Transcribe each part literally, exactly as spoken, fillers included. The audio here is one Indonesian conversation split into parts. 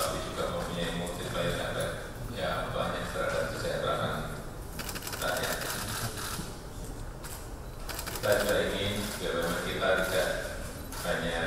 tapi juga mempunyai multiplier efek yang banyak terhadap kesejahteraan rakyat. Kita juga ingin B U M N kita tidak hanya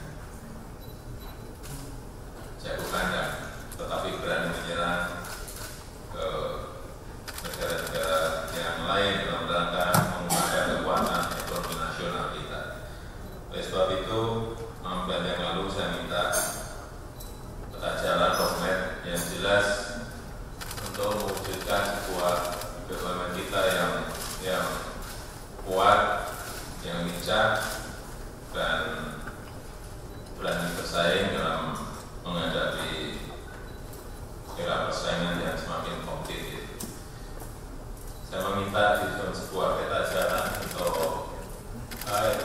jago kandang, tetapi berani menyerang ke negara-negara yang lain dalam rangka menggunakan kekuatan ekonomi nasional kita. Oleh sebab itu, enam bulan yang lalu saya minta peta jalan roadmap yang jelas untuk mewujudkan sebuah B U M N kita yang yang kuat, yang lincah, dan berani bersaing dalam menghadapi era persaingan yang semakin kompetitif. Saya meminta di dalam sebuah peta jalan untuk baik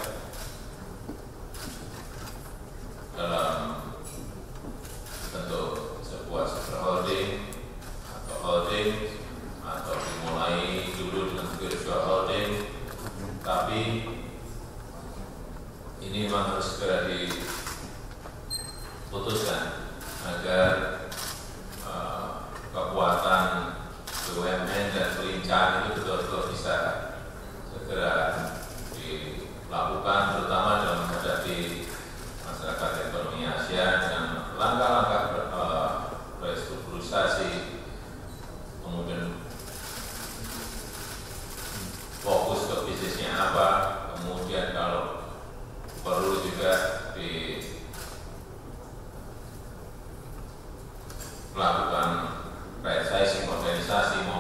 dalam bentuk sebuah super holding atau holding atau dimulai dulu dengan spiritual holding, tapi ini memang harus segera diputuskan agar uh, kekuatan B U M N dan pelincahan itu betul-betul bisa segera dilakukan, terutama dalam menghadapi masyarakat ekonomi Asia dengan langkah-langkah uh, restrukturisasi, kemudian fokus ke bisnisnya apa, kemudian kalau perlu juga di melakukan right sizing organisasi